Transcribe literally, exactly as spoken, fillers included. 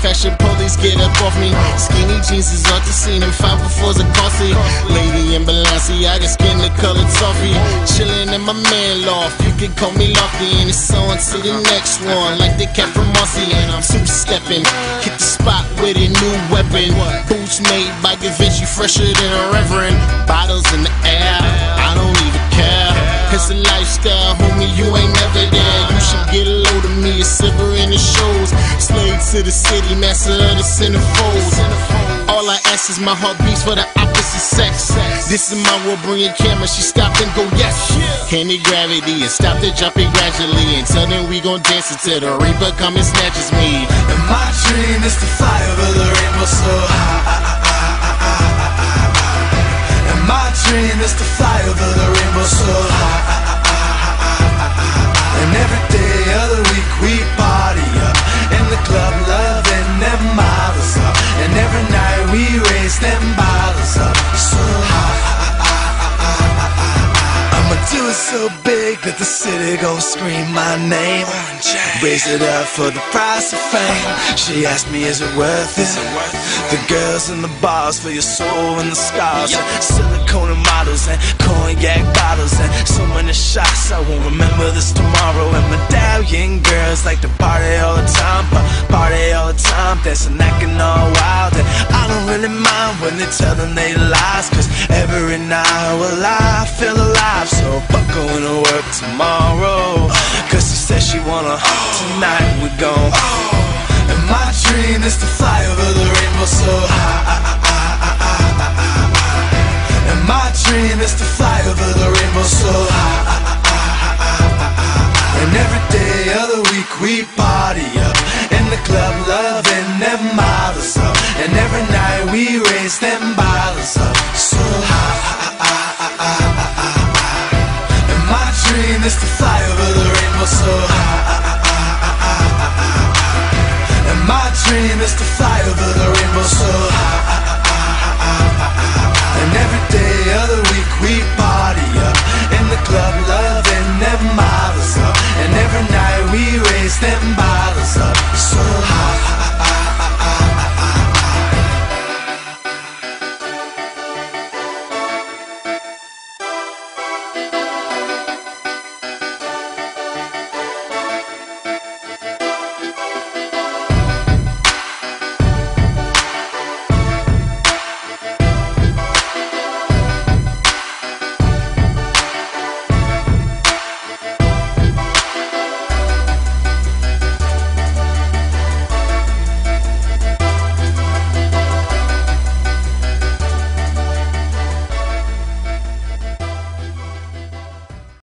fashion police get up off me. Skinny jeans is off the scene and five befores are costly. Lady in Balenciaga, skin the color toffee. Chillin' in my man loft, you can call me Lofty. And it's on to the next one, like the cat from Mossy. And I'm two-stepping, hit the spot with a new weapon. Boots made by Givenchy, fresher than a reverend. Bottles in the air, I don't even care. It's a lifestyle, homie, you ain't never there. You should get a load of me, a silver in the shows. Slave to the city, master of the centerfolds. All I ask is my heart beats for the opposite sex. This is my world, bring your camera, she stop and go yes. Candy gravity and stop to drop it gradually. Until then we gon' dance until the reaper come and snatches me. And my dream is to fly over the rainbow so high. And my dream is to fly over the rainbow so high. And every day of the week we party up in the club, loving them models up. And every night we raise them bottles up so high. I'ma do it so big that the city gon' scream my name. Raise it up for the price of fame. She asked me, is it worth it? The girls in the bars for your soul and the scars, and silicone models and cognac bottles and so many shots. I won't remember this tomorrow. And medallion girls like to party all the time, party all the time, dancing, acting all wild. And I don't really mind when they tell them they lies, cause every night, well, I feel alive. So fuck going to work tomorrow, cause she said she wanna. Tonight we gon' and my dream is to fly over the rainbow so high. And my dream is to fly over the rainbow so high. And every day of the week we party up in the club, loving them models up. And every night we raise them bottles up so high. And my dream is to fly over the rainbow so high. My dream is to